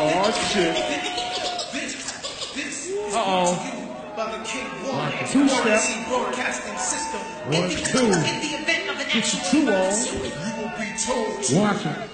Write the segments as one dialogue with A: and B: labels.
A: Oh shit. Uh-oh. Two-step. 1, 2. Get your 2 on. Watch it.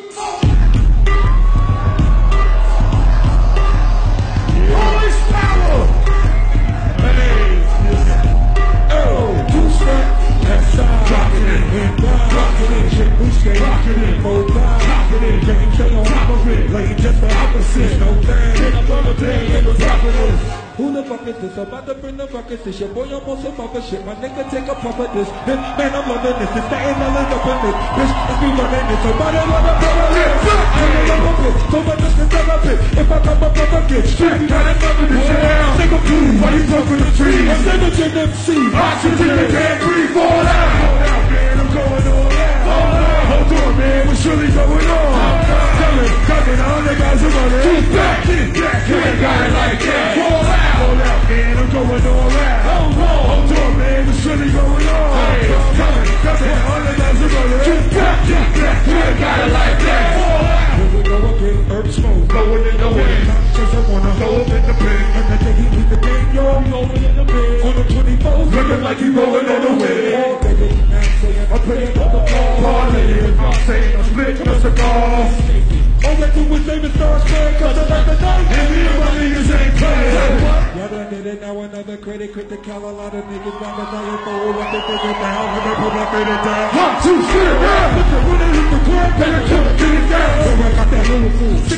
A: Police power! Hey! Oh! Two-step. That's time. Drop it in. Drop it in. Shit, we stay rockin' it. More time. Drop it in. Game stay on top of it. Lay just the opposite. No thing. Get up on the thing. Let me drop it in. Who the fuck is this? About to bring the ruckus. This your boy almost a mother shit. My nigga take a puff of this. Man, I'm loving this. It's starting to live up in this. Bitch, let's be running this. Somebody wanna cover this. I ain't never bit. So much is never bit. If I come up on the get straight, gotta cover this shit down. Take a blue. Why you puffing the trees? I'm damaging MC. Oxygen, you can't breathe. Fall out. Hold out, man. I'm going all out. Hold on, man. What's really going on? Coming on, the guys are running. Get back. You ain't got it like that. Fall out. Hold out, man, I'm going all out. Hold on, man, what's really going on? Coming, all the guys are running. Get back, you ain't got it like that. Fall out. Here we go again, herb smoke, blowing in the wind. Just I wanna blow up in the pin. And the day he leave the game, yo, rolling in the pin. On the 24th, looking like he rolling on the wind. Oh, baby, I'm playing on the ball. Parlaying, I'm saying I'm splitting a cigar. All they do is name and start spread, cause I like the night. And me and my niggas ain't playing. Y'all done did it, now another credit, critical. A lot of niggas round the night for what they think it down. When they put my faded down. 1, 2, 3, yeah. Listen, when they hit the club, better kill it, get it down. So I got that little fool.